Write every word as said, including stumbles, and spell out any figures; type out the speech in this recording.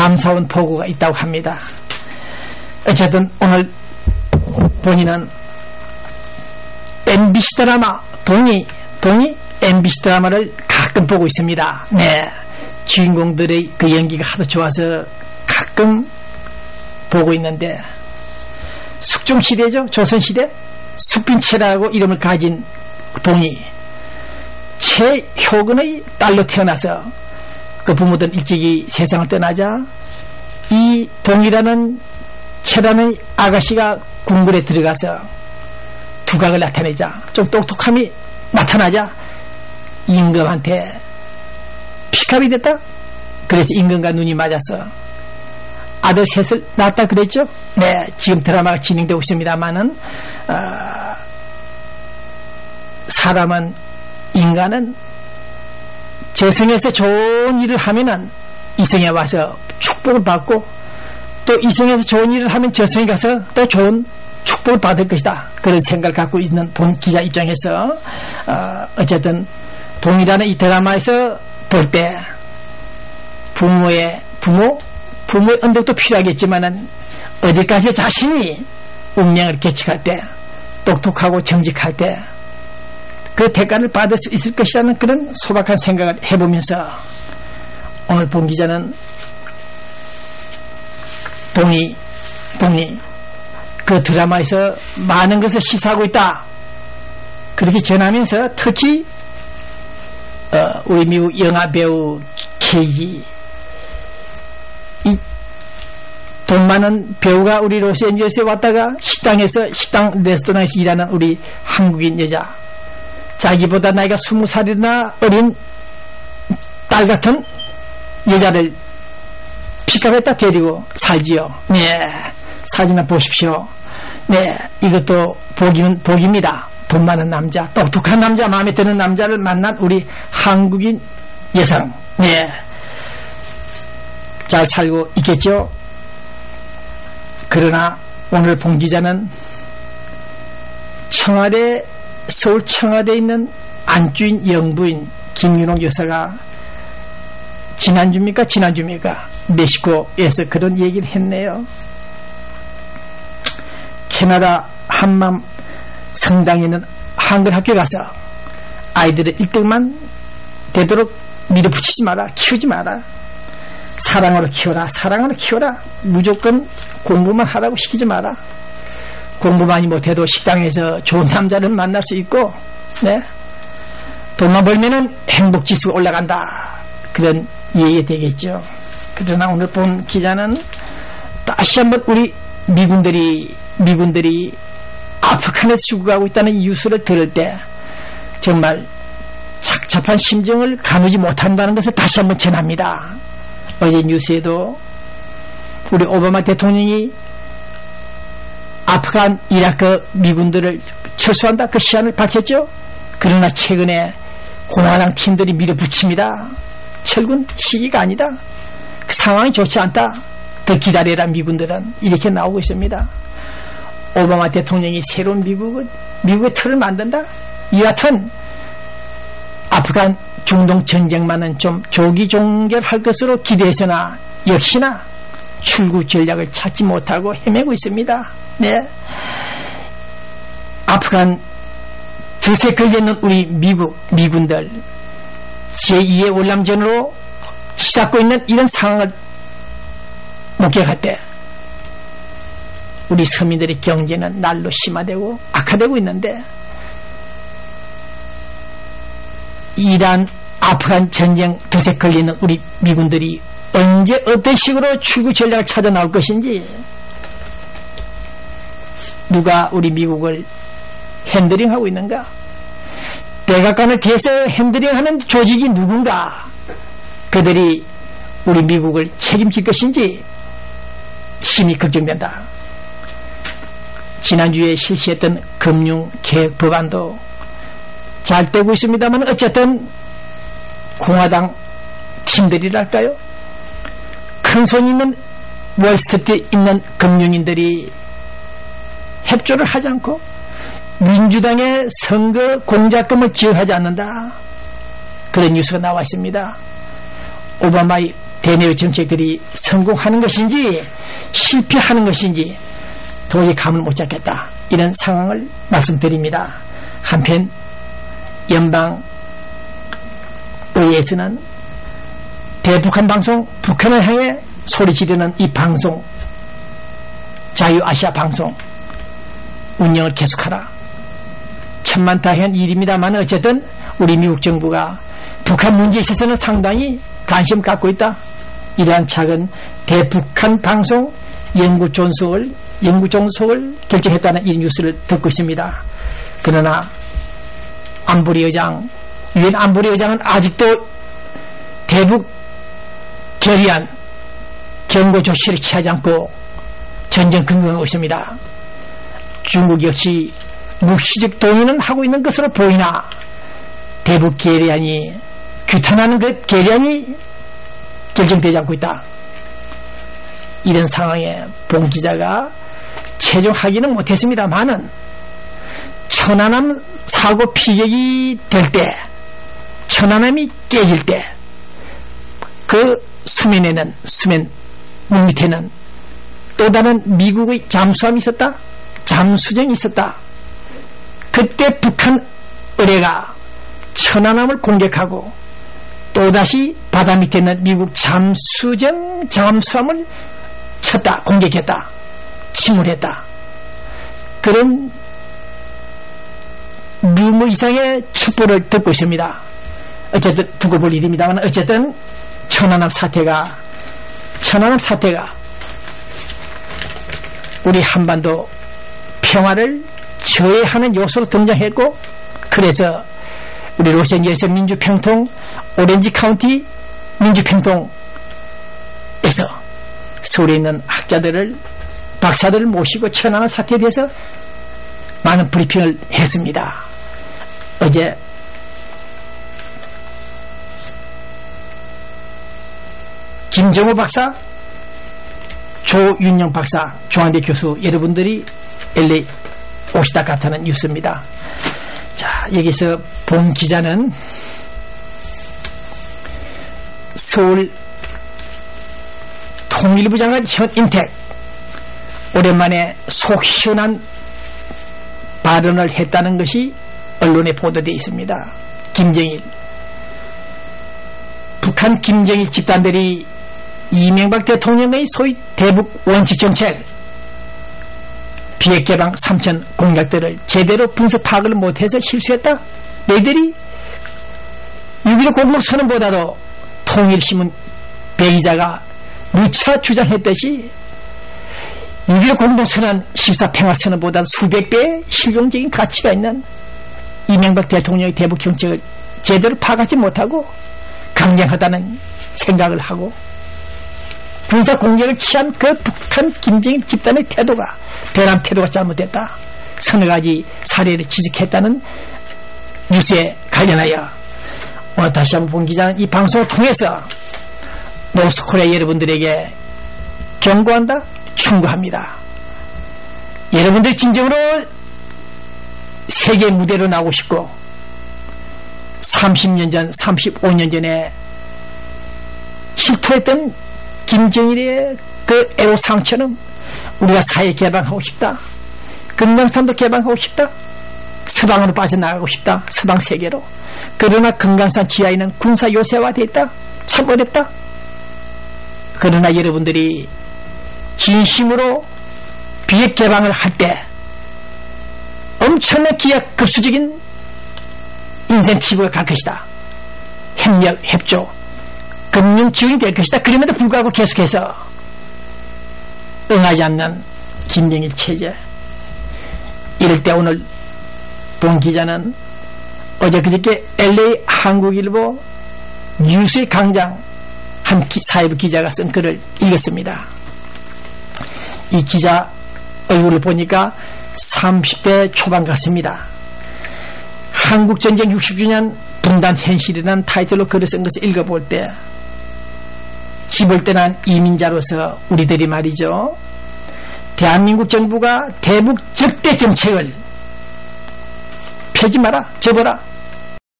감사원 보고가 있다고 합니다. 어쨌든 오늘 본인은 엠비씨 드라마 동의 동의 엠비씨 드라마를 가끔 보고 있습니다. 네, 주인공들의 그 연기가 하도 좋아서 가끔 보고 있는데, 숙종시대죠. 조선시대 숙빈체라고 이름을 가진 동이 최효근의 딸로 태어나서 그 부모들 일찍이 세상을 떠나자 이 동이라는 채라는 아가씨가 궁궐에 들어가서 두각을 나타내자, 좀 똑똑함이 나타나자 임금한테 피갑이 됐다. 그래서 임금과 눈이 맞아서 아들 셋을 낳았다 그랬죠. 네, 지금 드라마가 진행되고 있습니다만은 어, 사람은, 인간은 저승에서 좋은 일을 하면은 이성에 와서 축복을 받고, 또 이성에서 좋은 일을 하면 저승에 가서 또 좋은 축복을 받을 것이다, 그런 생각을 갖고 있는 본 기자 입장에서 어, 어쨌든 동이라는 이 드라마에서 볼 때 부모의 부모 부모의 언덕도 필요하겠지만은 어디까지 자신이 운명을 개척할 때, 똑똑하고 정직할 때 그 대가를 받을 수 있을 것이라는 그런 소박한 생각을 해보면서 오늘 본 기자는 동이 동이 그 드라마에서 많은 것을 시사하고 있다, 그렇게 전하면서 특히 어, 우리 미국 영화배우 케이지, 이 돈 많은 배우가 우리 로스앤젤레스에 왔다가 식당에서 식당 레스토랑에서 일하는 우리 한국인 여자, 자기보다 나이가 스무 살이나 어린 딸 같은 여자를 픽업했다 데리고 살지요. 네, 사진을 보십시오. 네, 이것도 복이면 복입니다. 돈 많은 남자, 똑똑한 남자, 마음에 드는 남자를 만난 우리 한국인 여성, 네, 잘 살고 있겠죠. 그러나 오늘 본 기자는 청와대, 서울 청와대에 있는 안주인 영부인 김윤옥 여사가 지난주입니까 지난주입니까 멕시코에서 그런 얘기를 했네요. 캐나다 한맘 성당에 있는 한글 학교 가서 아이들의 일 등만 되도록 밀어붙이지 마라, 키우지 마라, 사랑으로 키워라, 사랑으로 키워라, 무조건 공부만 하라고 시키지 마라, 공부 많이 못해도 식당에서 좋은 남자를 만날 수 있고, 네, 돈만 벌면은 행복지수가 올라간다, 그런 얘기가 되겠죠. 그러나 오늘 본 기자는 다시 한번 우리 미군들이 미군들이 아프간에서 죽어가고 있다는 이 뉴스를 들을 때 정말 착잡한 심정을 가누지 못한다는 것을 다시 한번 전합니다. 어제 뉴스에도 우리 오바마 대통령이 아프간, 이라크 미군들을 철수한다, 그 시한을 밝혔죠. 그러나 최근에 공화당 팀들이 밀어붙입니다. 철군 시기가 아니다, 그 상황이 좋지 않다, 더 기다려라 미군들은, 이렇게 나오고 있습니다. 오바마 대통령이 새로운 미국을, 미국의 틀을 만든다, 이 같은 아프간 중동 전쟁만은 좀 조기 종결할 것으로 기대했으나 역시나 출구 전략을 찾지 못하고 헤매고 있습니다. 네, 아프간 드세 걸려있는 우리 미국 미군들 제이의 월남전으로 치닫고 있는 이런 상황을 목격할 때 우리 서민들의 경제는 날로 심화되고 악화되고 있는데, 이란 아프간 전쟁 덫에 걸리는 우리 미군들이 언제 어떤 식으로 출구 전략을 찾아 나올 것인지, 누가 우리 미국을 핸들링하고 있는가, 백악관을 뒤에서 핸들링하는 조직이 누군가, 그들이 우리 미국을 책임질 것인지 심히 걱정된다. 지난주에 실시했던 금융개혁 법안도 잘 되고 있습니다만 어쨌든 공화당 팀들이랄까요, 큰 손이 있는 월스트리트에 있는 금융인들이 협조를 하지 않고 민주당의 선거 공작금을 지원하지 않는다, 그런 뉴스가 나와 있습니다. 오바마의 대내외 정책들이 성공하는 것인지 실패하는 것인지 도저히 감을 못 잡겠다. 이런 상황을 말씀드립니다. 한편 연방의회에서는 대북한 방송, 북한을 향해 소리 지르는 이 방송, 자유아시아 방송 운영을 계속하라. 천만다행한 일입니다만 어쨌든 우리 미국 정부가 북한 문제에 있어서는 상당히 관심을 갖고 있다. 이러한 작은 대북한 방송 연구 존속을 연구 존속을 결정했다는 이 뉴스를 듣고 있습니다. 그러나 안보리 의장, 유엔 안보리 의장은 아직도 대북 결의안 경고 조치를 취하지 않고 전전긍긍하고 있습니다. 중국 역시 묵시적 동의는 하고 있는 것으로 보이나 대북 결의안이 규탄하는 그 결의안이 결정되지 않고 있다. 이런 상황에 봉 기자가 최종 확인은 못했습니다만은 천안함 사고 피격이 될 때, 천안함이 깨질 때 그 수면에는, 수면 물 밑에는 또 다른 미국의 잠수함이 있었다. 잠수정이 있었다. 그때 북한 의뢰가 천안함을 공격하고 또다시 바다 밑에 있는 미국 잠수정 잠수함을 쳤다. 공격했다. 침몰했다. 그런 루머 이상의 첩보를 듣고 있습니다. 어쨌든 두고 볼 일입니다만 어쨌든 천안함 사태가 천안함 사태가 우리 한반도 평화를 저해하는 요소로 등장했고 그래서 우리 로스앤젤레스 민주평통 오렌지 카운티 민주평통에서 서울에 있는 학자들을 박사들을 모시고 천안함 사태에 대해서 많은 브리핑을 했습니다. 어제 김정호 박사, 조윤영 박사, 중앙대 교수 여러분들이 엘에이 오시다 같다는 뉴스입니다. 자, 여기서 본 기자는 서울 통일부 장관 현인택 오랜만에 속 시원한 발언을 했다는 것이 언론에 보도되어 있습니다. 김정일 북한 김정일 집단들이 이명박 대통령의 소위 대북 원칙정책 비핵개방 삼천 공약들을 제대로 분석 파악을 못해서 실수했다. 너희들이 육점일오 공동선언보다도 통일신문 배기자가 무차 주장했듯이 육점일오 공동선언 십사평화선언보다 수백 배의 실용적인 가치가 있는 이명박 대통령의 대북 정책을 제대로 파악하지 못하고 강경하다는 생각을 하고 군사 공격을 취한 그 북한 김정일 집단의 태도가 대남 태도가 잘못됐다. 서너 가지 사례를 지적했다는 뉴스에 관련하여 오늘 다시 한번 본 기자는 이 방송을 통해서 노스코리아 여러분들에게 경고한다, 충고합니다. 여러분들 진정으로 세계 무대로 나오고 싶고 삼십 년 전, 삼십오 년 전에 실토했던 김정일의 그 애로사항처럼 우리가 사회 개방하고 싶다. 금강산도 개방하고 싶다. 서방으로 빠져나가고 싶다. 서방 세계로. 그러나 금강산 지하에는 군사 요새화되어 있다. 참 어렵다. 그러나 여러분들이 진심으로 비핵 개방을 할 때 엄청난 기약 급수적인 인센티브가 갈 것이다. 협력, 협조, 금융 지원이 될 것이다. 그럼에도 불구하고 계속해서 응하지 않는 김정일 체제. 이럴 때 오늘 본 기자는 어제 그저께 엘에이 한국일보 뉴스의 강장 한 기, 사회부 기자가 쓴 글을 읽었습니다. 이 기자 얼굴을 보니까 삼십 대 초반 같습니다. 한국전쟁 육십 주년 분단 현실이라는 타이틀로 글을 쓴 것을 읽어볼 때 집을 떠난 이민자로서 우리들이 말이죠. 대한민국 정부가 대북 적대 정책을 펴지 마라, 접어라.